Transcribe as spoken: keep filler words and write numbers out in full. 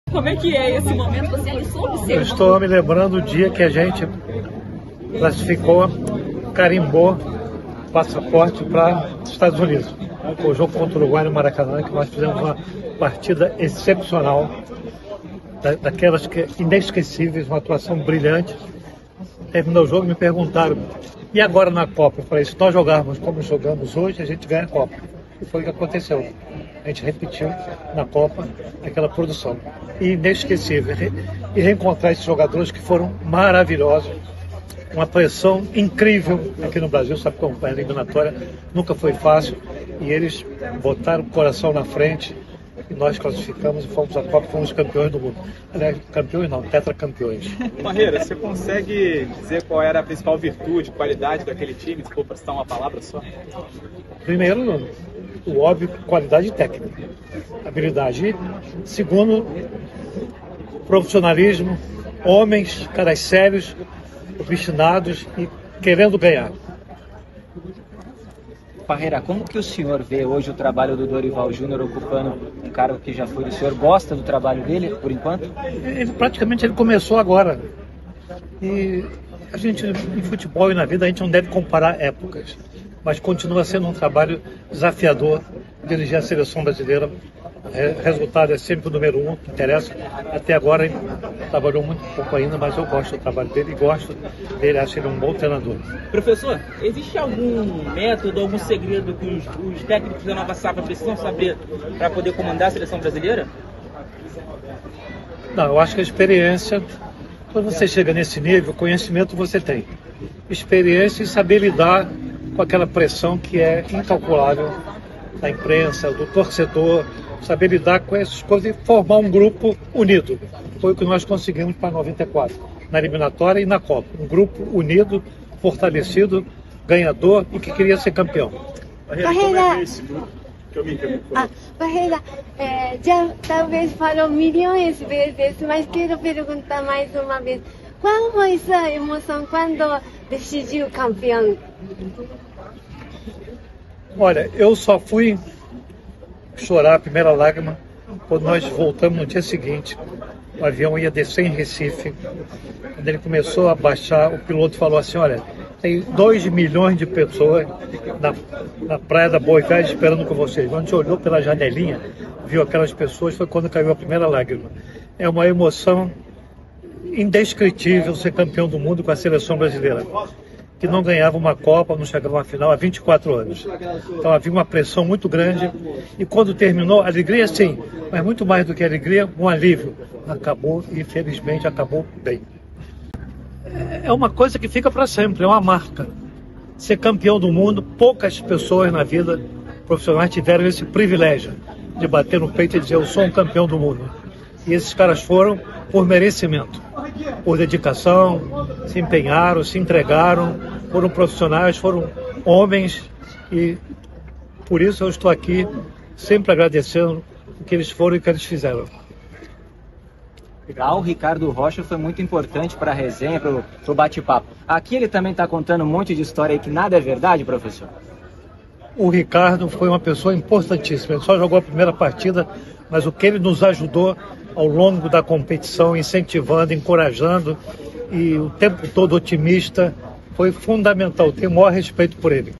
Como é que é esse momento? Você ali soube ser? Eu estou me lembrando o dia que a gente classificou, carimbou passaporte para os Estados Unidos. Foi o jogo contra o Uruguai no Maracanã, que nós fizemos uma partida excepcional, da, daquelas que, inesquecíveis, uma atuação brilhante. Terminou o jogo, me perguntaram, e agora na Copa? Eu falei, se nós jogarmos como jogamos hoje, a gente ganha a Copa. E foi o que aconteceu. A gente repetiu na Copa aquela produção. E inesquecível. E reencontrar esses jogadores que foram maravilhosos. Uma pressão incrível aqui no Brasil, sabe como a eliminatória nunca foi fácil. E eles botaram o coração na frente e nós classificamos e fomos à Copa, fomos campeões do mundo. Aliás, campeões não, tetracampeões. Barreira, você consegue dizer qual era a principal virtude, qualidade daquele time, se for para citar uma palavra só? Primeiro, o óbvio, qualidade técnica, habilidade. E, segundo, profissionalismo, homens, caras sérios, obstinados e querendo ganhar. Barreira, como que o senhor vê hoje o trabalho do Dorival Júnior ocupando um cargo que já foi? O senhor gosta do trabalho dele, por enquanto? Ele, praticamente ele começou agora. E a gente, em futebol e na vida, a gente não deve comparar épocas. Mas continua sendo um trabalho desafiador dirigir a seleção brasileira. O resultado é sempre o número um, que interessa. Até agora ele trabalhou muito pouco ainda, mas eu gosto do trabalho dele e gosto dele, acho ele um bom treinador. Professor, existe algum método, algum segredo que os, os técnicos da nova safra precisam saber para poder comandar a seleção brasileira? Não, eu acho que a experiência, quando você chega nesse nível, conhecimento você tem. Experiência e saber lidar com aquela pressão que é incalculável da imprensa, do torcedor, saber lidar com essas coisas e formar um grupo unido. Foi o que nós conseguimos para noventa e quatro, na eliminatória e na Copa. Um grupo unido, fortalecido, ganhador e que queria ser campeão. Barreira, ah, Barreira é, já talvez falou milhões de vezes, mas quero perguntar mais uma vez. Qual foi sua emoção quando decidiu campeão? Olha, eu só fui chorar a primeira lágrima quando nós voltamos no dia seguinte. O avião ia descer em Recife. Quando ele começou a baixar, o piloto falou assim, olha, tem dois milhões de pessoas na, na praia da Boa Viagem esperando com vocês. Quando a gente olhou pela janelinha, viu aquelas pessoas, foi quando caiu a primeira lágrima. É uma emoção indescritível ser campeão do mundo com a seleção brasileira, que não ganhava uma Copa, não chegava a uma final há vinte e quatro anos. Então havia uma pressão muito grande e quando terminou, alegria sim, mas muito mais do que alegria, um alívio. Acabou e infelizmente acabou bem. É uma coisa que fica para sempre, é uma marca. Ser campeão do mundo, poucas pessoas na vida profissionais tiveram esse privilégio de bater no peito e dizer eu sou um campeão do mundo. E esses caras foram por merecimento, por dedicação, se empenharam, se entregaram, foram profissionais, foram homens e por isso eu estou aqui sempre agradecendo o que eles foram e o que eles fizeram. Legal, o Ricardo Rocha foi muito importante para a resenha, para o bate-papo. Aqui ele também está contando um monte de história aí que nada é verdade, professor? O Ricardo foi uma pessoa importantíssima, ele só jogou a primeira partida, mas o que ele nos ajudou ao longo da competição, incentivando, encorajando e o tempo todo otimista, foi fundamental. Tenho o maior respeito por ele.